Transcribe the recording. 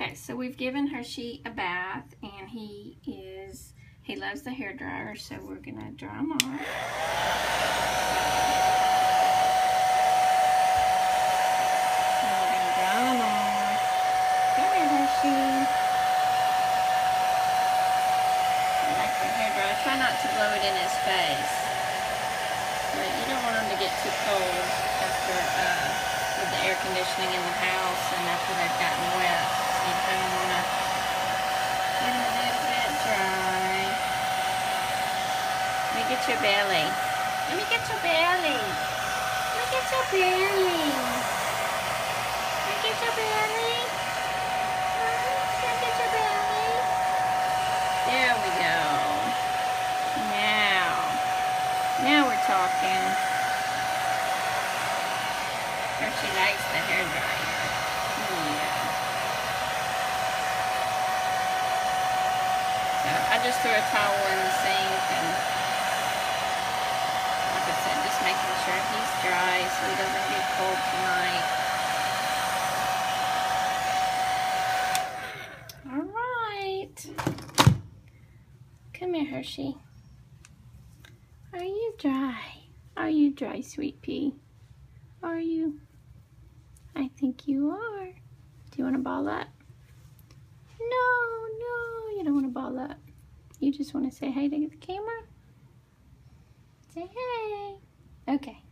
Okay, so we've given Hershey a bath, and he loves the hair dryer, so we're gonna dry him off. So we're gonna dry him off. Come here, Hershey. I like the hair dryer. Try not to blow it in his face, but you don't want him to get too cold after with the air conditioning in the house and after they've gotten wet. So you kind of want to get them a little bit dry. Let me get your belly. Let me get your belly. Let me get your belly. Let me get your belly. Can I get your belly? There we go. Now we're talking. Hershey likes the hair dryer. Yeah. So I just threw a towel in the sink, and like I said, just making sure he's dry so he doesn't get cold tonight. All right. Come here, Hershey. Are you dry? Are you dry, sweet pea? Are you? I think you are. Do you want to ball up? No, you don't want to ball up. You just want to say hey to the camera? Say hey. Okay.